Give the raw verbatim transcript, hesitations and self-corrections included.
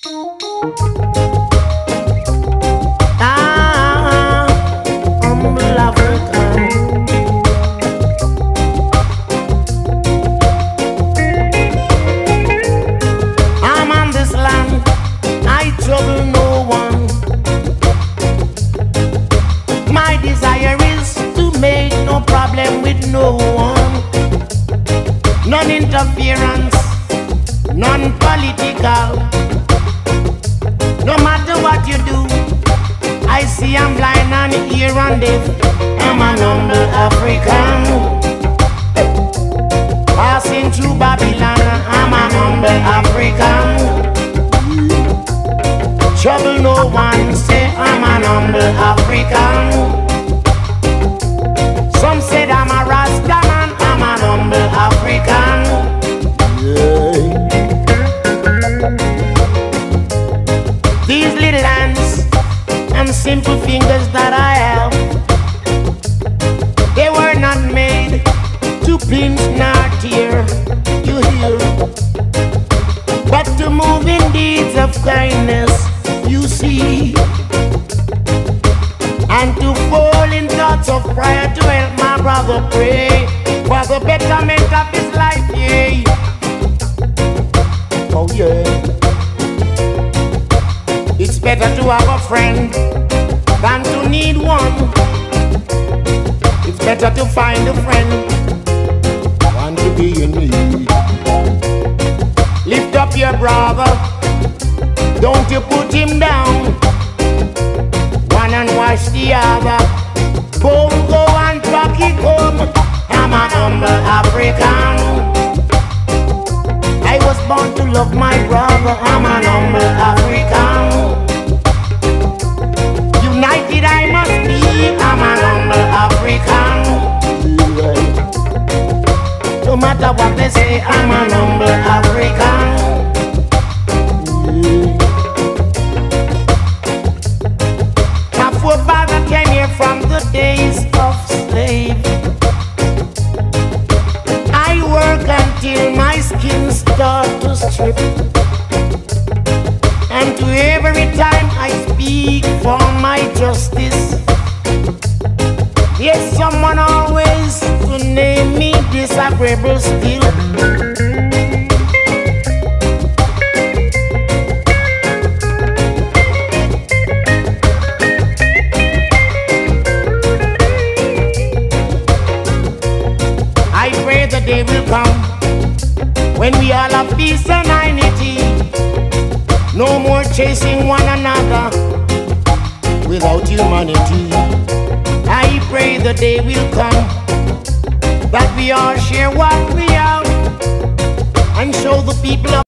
Ah, humble African. I'm on this land, I trouble no one. My desire is to make no problem with no one. None interference, none political. No matter what you do, I see I'm blind and hear and deaf. I'm an humble African. Passing through Babylon, I'm an humble African. Trouble no one, say I'm an humble African. Some said I'm a Rasta man, I'm an humble African. These little hands and simple fingers that I have, they were not made to pinch nor tear, you hear, but to move in deeds of kindness, you see, and to fall in thoughts of prayer to help my brother pray for the betterment of his life, yeah. Oh yeah. It's better to have a friend than to need one. It's better to find a friend than to be in need. Lift up your brother, don't you put him down. One and wash the other, both go and back it home. I'm an humble African. I was born to love my brother, I'm an humble African. United I must be, I'm an humble African. No matter what they say, I'm an humble African. My forefather came here from the days of slave. I work until my skin starts to strip, and to every time I speak for my justice, yes, someone always to name me disagreeable still. I pray the day will come when we all have peace and unity. No more chasing one another without humanity. I pray the day will come that we all share what we have and show the people of